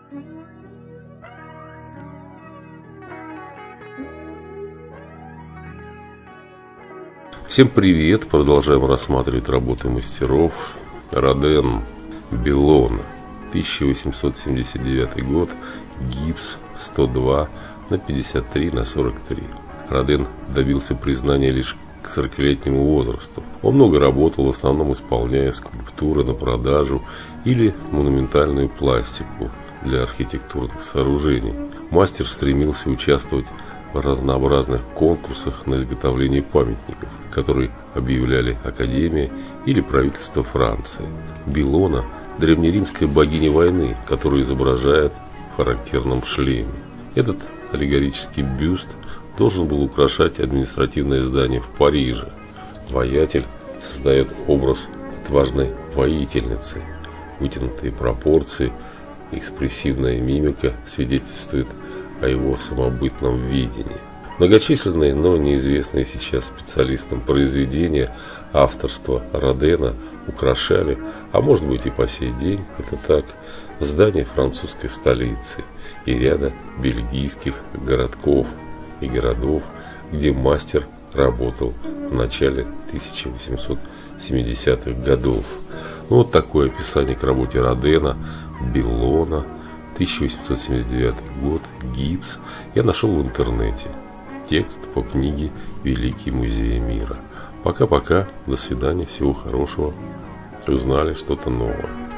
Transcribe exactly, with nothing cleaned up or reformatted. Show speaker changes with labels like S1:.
S1: Всем привет! Продолжаем рассматривать работы мастеров. Роден, Беллона, тысяча восемьсот семьдесят девятый год, гипс сто два на пятьдесят три на сорок три. Роден добился признания лишь к сорокалетнему возрасту. Он много работал, в основном исполняя скульптуры на продажу или монументальную пластику для архитектурных сооружений. Мастер стремился участвовать в разнообразных конкурсах на изготовление памятников, которые объявляли Академия или правительство Франции. Беллона – древнеримская богиня войны, которую изображает в характерном шлеме. Этот аллегорический бюст должен был украшать административное здание в Париже. Воятель создает образ отважной воительницы. Вытянутые пропорции, экспрессивная мимика свидетельствует о его самобытном видении. Многочисленные, но неизвестные сейчас специалистам произведения авторства Родена украшали, а может быть и по сей день это так, здания французской столицы и ряда бельгийских городков и городов, где мастер работал в начале тысяча восемьсот семидесятых годов. Ну, вот такое описание к работе Родена, Беллона, тысяча восемьсот семьдесят девятый год, гипс, я нашел в интернете. Текст по книге «Великие музеи мира». Пока-пока, до свидания, всего хорошего. Узнали что-то новое.